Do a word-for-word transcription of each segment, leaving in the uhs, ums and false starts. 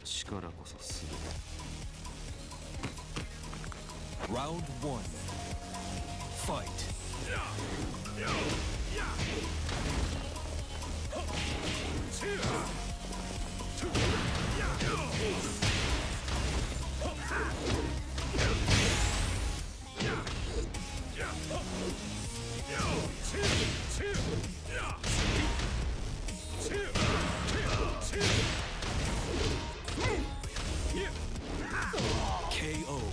力こそすべて。 Round one. Fight. K O.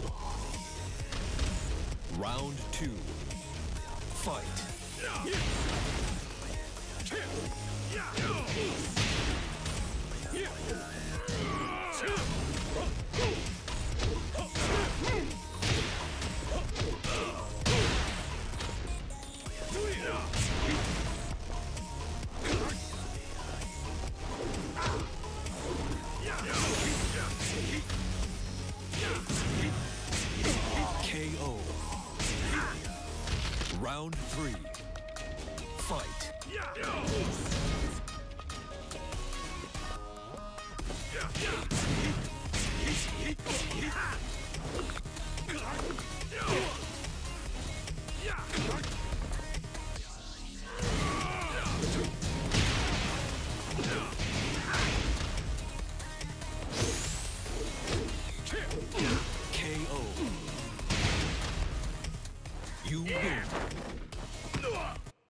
Round two. Fight. K O. Round three. Fight.